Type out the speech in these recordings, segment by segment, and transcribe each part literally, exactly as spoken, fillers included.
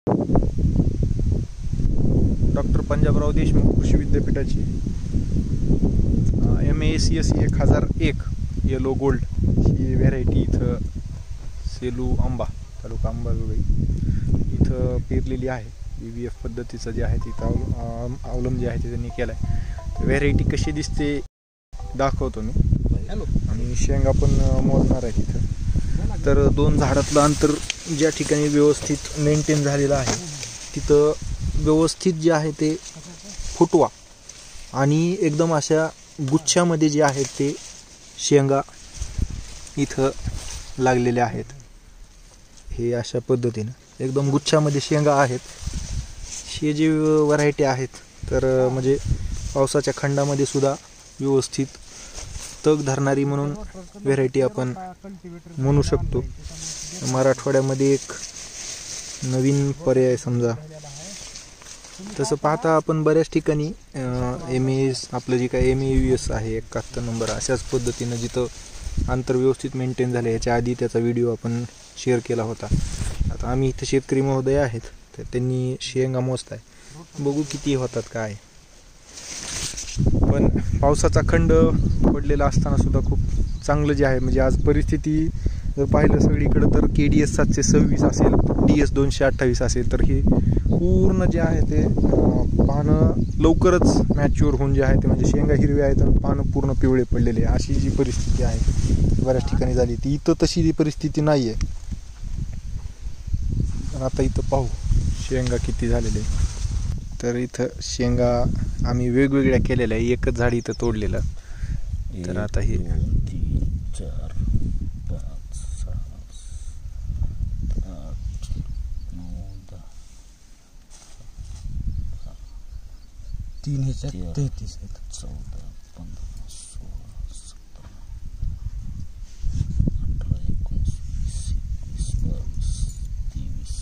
Doctor Panjabrao Deshmukh कृषी विद्यापीठाची M A C S एक हजार एक येलो गोल्ड ही व्हेरायटी इथं सेलू आंबा तालुका अंबाजोगाई इथं पेरलेली आहे. बी व्ही एफ पद्धतीचं जे आहे तिथं अवलंब जे आहे ते त्यांनी केलं आहे. व्हेरायटी कशी दिसते दाखवतो मी. आणि शेंगा पण मोजणार आहे तिथं. तर दोन झाडातलं अंतर ज्या ठिकाणी व्यवस्थित मेंटेन झालेलं आहे तिथं व्यवस्थित जे आहे ते फुटवा आणि एकदम अशा गुच्छामध्ये जे आहेत ते शेंगा इथं लागलेल्या आहेत. हे अशा पद्धतीनं एकदम गुच्छामध्ये शेंगा आहेत. हे जे व्हरायटी आहेत तर म्हणजे पावसाच्या खंडामध्ये सुद्धा व्यवस्थित तग धरणारी म्हणून व्हेरायटी आपण म्हणू शकतो. मराठवाड्यामध्ये एक नवीन पर्याय समजा. तसं पाहता आपण बऱ्याच ठिकाणी एम एस आपलं जे काय एम ए यू एस आहे एकाहत्तर नंबर अशाच पद्धतीनं जिथं अंतर व्यवस्थित मेंटेन झालं याच्या आधी त्याचा व्हिडिओ आपण शेअर केला होता. आता आम्ही इथं शेतकरी महोदय आहेत तर त्यांनी शेंगा मोजत आहे. बघू किती होतात काय. पण पावसाचा खंड पडलेला असताना सुद्धा खूप चांगलं जे आहे म्हणजे आज परिस्थिती जर पाहिलं सगळीकडं तर के डी एस सातशे सव्वीस असेल डी एस दोनशे अठ्ठावीस असेल तर हे पूर्ण जे आहे ते पानं लवकरच मॅच्युअर होऊन जे आहे ते म्हणजे शेंगा हिरव्या आहेत आणि पानं पूर्ण पिवळे पडलेले आहे अशी जी परिस्थिती आहे बऱ्याच ठिकाणी झाली. ती इथं तशी जी परिस्थिती नाही आहे. आता इथं पाहू शेंगा किती झालेले. तर इथं शेंगा आम्ही वेगवेगळ्या केलेल्या आहे. एकच झाड इथं तोडलेलं. तर आता हे चार पाच सहा आठ नऊ दहा तीन ह्याच्यात तेहतीस आहेत. चौदा पंधरा सोळा सतरा अठरा एकोणीस वीस एकवीस बावीस तेवीस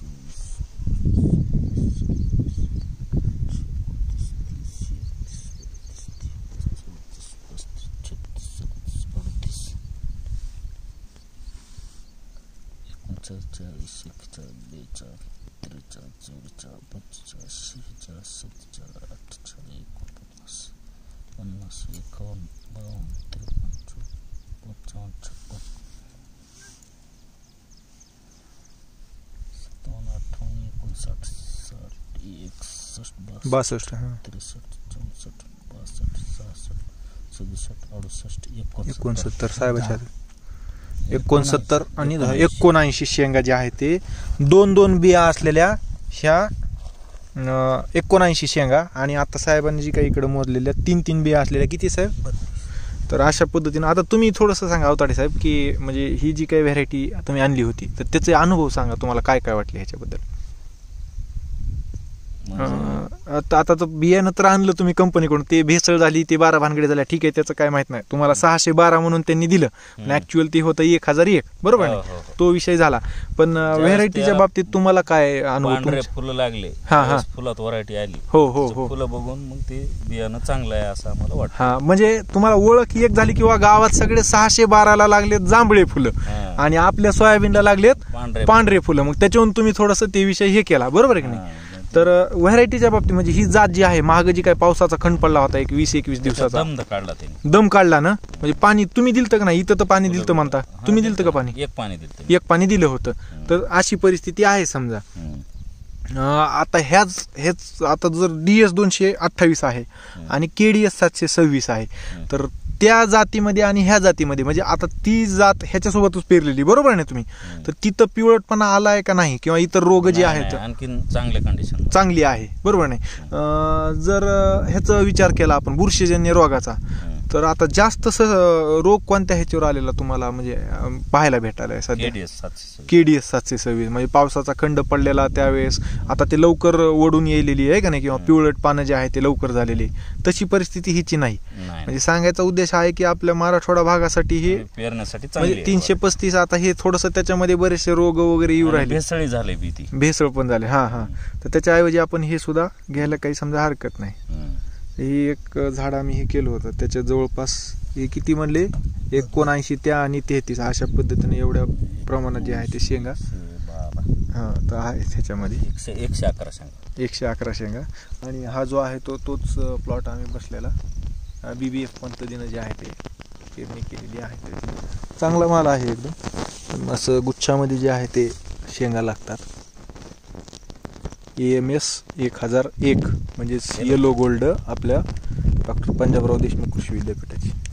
चोवीस चाळीस एक्केचाळीस बेचाळीस त्रेचाळीस चौवेचाळीस पंचेचाळीस शेहेचाळीस सत्तेचाळीस अठ्ठेचाळीस एकोणपन्नास पन्नास एकावन्न बावन्न त्रेपन्न चोपन्न पंचावन्न छप्पन्न सत्तावन्न अठ्ठावन्न एकोणसाठ साठ एकसष्ट बासष्ट त्रेसष्ट चौसष्ट पासष्ट सहासष्ट सदुसष्ट अडुसष्ट एकोणसत्तर साहेबाच्या एकोणसत्तर आणि एकोणऐंशी शेंगा ज्या आहेत ते दोन दोन बिया असलेल्या ह्या एकोणऐंशी शेंगा आणि आता साहेबांनी जी काही इकडे मोजलेल्या तीन तीन बिया असलेल्या किती साहेब. तर अशा पद्धतीनं आता तुम्ही थोडंसं सांगा अवताडे साहेब की म्हणजे ही जी काही व्हेरायटी तुम्ही आणली होती तर त्याचे अनुभव सांगा. तुम्हाला काय काय वाटले ह्याच्याबद्दल. आता आता तर बियाणं तर आणलं तुम्ही कंपनीकडून ते भेसळ झाली ते बारा भानगडी झाल्या ठीक आहे त्याचं काय माहित नाही. तुम्हाला सहाशे बारा म्हणून त्यांनी दिलं ऍक्च्युअल ते होतं एक हजार एक बरोबर नाही. तो विषय झाला. पण व्हेरायटीच्या बाबतीत तुम्हाला काय अनुभव. फुलं लागले फुलात व्हरायटी आली हो हो हो फुलं बघून मग ते बियाणं चांगलं आहे असं आम्हाला वाटतं. हा म्हणजे तुम्हाला ओळख एक झाली किंवा गावात सगळे सहाशे बाराला लागलेत जांभळे फुलं आणि आपल्या सोयाबीनला लागलेत पांढरे फुलं. मग त्याच्यावरून तुम्ही थोडस ते विषय हे केला बरोबर आहे की नाही. तर व्हरायटीच्या बाबतीत म्हणजे ही जात जी आहे महाग जी काय पावसाचा खंड पडला होता एक वीस एकवीस दिवसाचा दम काढला त्याने दम काढला ना. म्हणजे पाणी तुम्ही दिलतं का नाही. इथं तर पाणी दिलतं म्हणता तुम्ही दिलतं का पाणी. एक पाणी दिलं एक पाणी दिलं होतं. तर अशी परिस्थिती आहे समजा. आता ह्याच हेच आता जर डी एस दोनशे अठ्ठावीस आहे आणि के डी एस सातशे सव्वीस आहे तर त्या जातीमध्ये आणि ह्या जातीमध्ये म्हणजे आता ती जात ह्याच्यासोबतच पेरलेली बरोबर नाही तुम्ही. तर तिथं पिवळटपणा आलाय का नाही किंवा इतर रोग जे आहेत आणखी चांगल्या कंडिशन चांगली आहे बरोबर नाही. जर ह्याचा विचार केला आपण बुरशीजन्य रोगाचा तर आता जास्त रोग कोणत्या ह्याच्यावर आलेला तुम्हाला म्हणजे पाहायला भेटायला सध्या. के डी एस सातशे सव्वीस म्हणजे पावसाचा खंड पडलेला त्यावेळेस आता ते लवकर ओढून येलेली आहे का नाही किंवा पिवळट पानं जे आहे ते लवकर झालेली तशी परिस्थिती हिची नाही. म्हणजे सांगायचा उद्देश आहे की आपल्या मराठवाडा भागासाठी हे पेरण्यासाठी म्हणजे तीनशे पस्तीस आता हे थोडस त्याच्यामध्ये बरेचसे रोग वगैरे येऊ राहिले. भेसळ झाले भीती भेसळ पण झाले. हा हा तर त्याच्याऐवजी आपण हे सुद्धा घ्यायला काही समजा हरकत नाही. ही एक झाड आम्ही हे केलं होतं त्याच्या जवळपास हे किती म्हणले एकोणऐंशी त्या आणि तेहतीस अशा पद्धतीने एवढ्या प्रमाणात जे आहे ते शेंगा हां तर आहे त्याच्यामध्ये एकशे एकशे अकरा शेंगा. एकशे अकरा शेंगा. आणि हा जो आहे तो तोच प्लॉट आम्ही बसलेला बी बी एफ पद्धतीनं जे आहे ते पेरणी केलेली आहे. त्याची चांगला माल आहे एकदम. पण असं गुच्छामध्ये जे आहे ते शेंगा लागतात. ए एम एस एक हजार एक म्हणजेच येलो गोल्ड आपल्या डॉक्टर पंजाबराव देशमुख कृषी विद्यापीठाची.